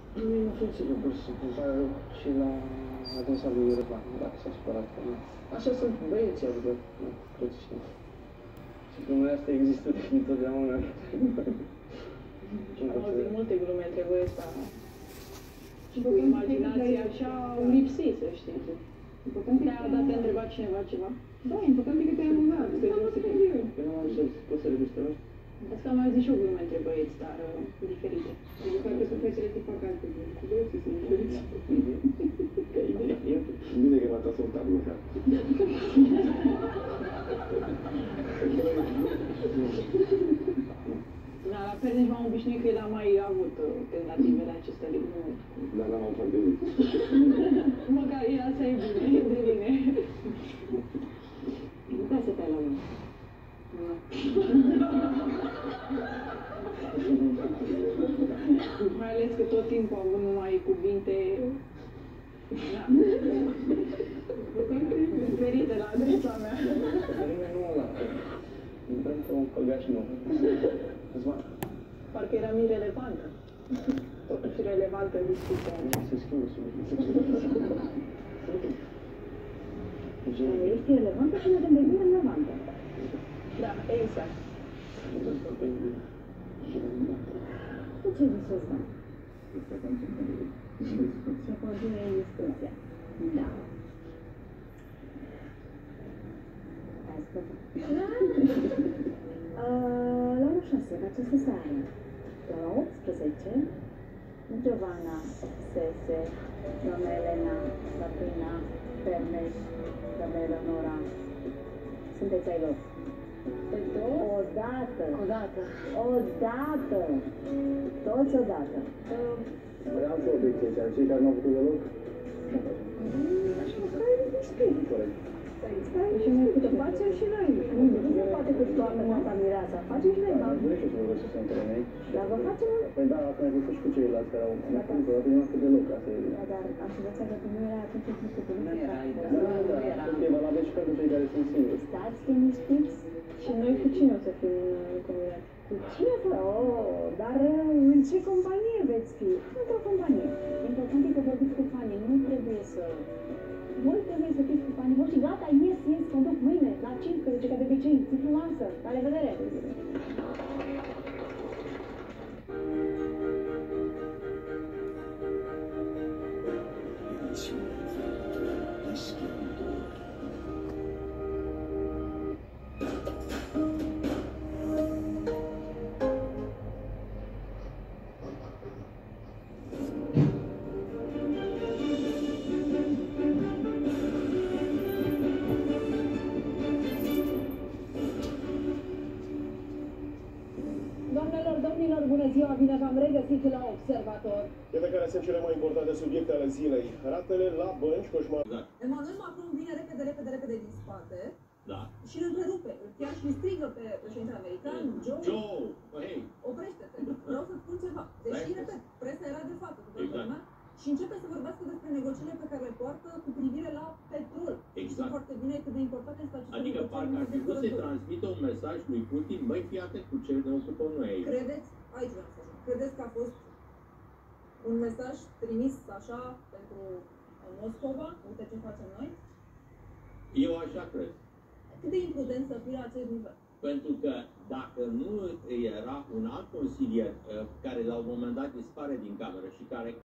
Nu e ofensivă, pur și simplu, îmi pare rău și la adresa lui Răzvan, dacă s-a supărat pe mine. Așa sunt băieții, adică, nu, toți știm. Și glumele astea există dintotdeauna. Am auzit multe glume între voi ăsta. Și cu imaginația așa au lipsit, să știi. Te-a dat te-a întrebat cineva ceva? Da, important e că te-ai amuzat. Eu nu am zis, poți să reduci te rog? Asta am auzit și o glumă între băieți, dar diferite. Adică parcă sunt fetele să facă alte glume. Cu băieții sunt diferiți. Ca idee. Bine că m-ați ascultat lucra. Da, la fel nici m-am obișnuit că el a mai avut tentativele acestea de glume. Dar n-am mai foarte bine. Măcar el asta e bine, e de bine. Da, să te-ai la mine. Mai ales că tot timpul am avut numai cuvinte diferite la adresa mea. Dar nimeni nu ăla. Vrem ca un făgaș nou. Răzvan. Parcă eram irelevantă. Totuși relevantă discuția. Se schimbă subiectul. Ești relevantă și ne deveni relevantă. Da, exact. De ce zici asta? Să continue discuția. Da. Ai ascultat? La ora 6, în această seară, la 18, Giovanna, Sese, doamna Elena, Sabrina, Permeș, doamna Eleonora. Sunteți ai lor. Odată. Toți odată. Mai am și o obiecție, cei care n-au făcut deloc. Așa că e spirit. Corect. Și noi putem face și noi. Nu se poate cu toată masa mireasa. Facem și noi, da? Nu știu să vă găsesc între noi. Dar vă facem? Păi da, asta ne-a făcut și cu ceilalți care au făcut, dar nu am făcut deloc, asta e. Da, dar am învățat că nu era atunci când se Nu era, Da, sunt e valabil și pentru cei care sunt singuri. Stați liniștiți. Și noi cu cine o să fim combinați? Cu cine să... Oh, dar în ce companie veți fi? Într-o companie. Important e că vorbiți cu fanii. Nu trebuie să... Voi trebuie să fiți cu fanii voștri. Gata, ies, mă duc mâine la 15, ca de obicei. Ți-l lansă. La revedere! Doamnelor, domnilor, bună ziua, bine v-am regăsit la Observator. Iată care sunt cele mai importante subiecte ale zilei. Ratele la bănci, coșmar. Emmanuel Macron vine repede din spate Da. și îl întrerupe. Chiar și strigă pe președintele american, Joe, hei, oprește-te. Vreau să spun ceva. Deși, repet, presa era de față cu toată lumea și începe să vorbească despre negocierile pe care le poartă cu privire la petrol. Exact. Știu foarte bine cât de importante sunt aceste adică parcă ar fi vrut să-i transmită un mesaj lui Putin, băi, fii atent cu ce ne ocupăm noi aici. Credeți, aici vreau să ajung, credeți că a fost un mesaj trimis așa pentru Moscova? Uite ce facem noi? Eu așa cred. Cât de imprudent să fie la acest nivel? Pentru că dacă nu era un alt consilier care la un moment dat dispare din cameră și care